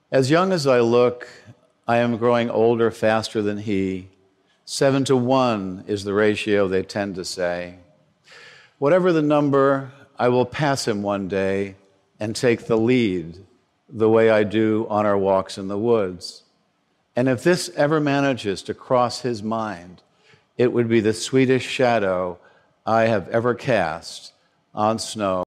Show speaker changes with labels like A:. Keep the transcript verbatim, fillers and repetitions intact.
A: As young as I look, I am growing older faster than he. Seven to one is the ratio they tend to say. Whatever the number, I will pass him one day and take the lead, the way I do on our walks in the woods. And if this ever manages to cross his mind, it would be the sweetest shadow I have ever cast on snow.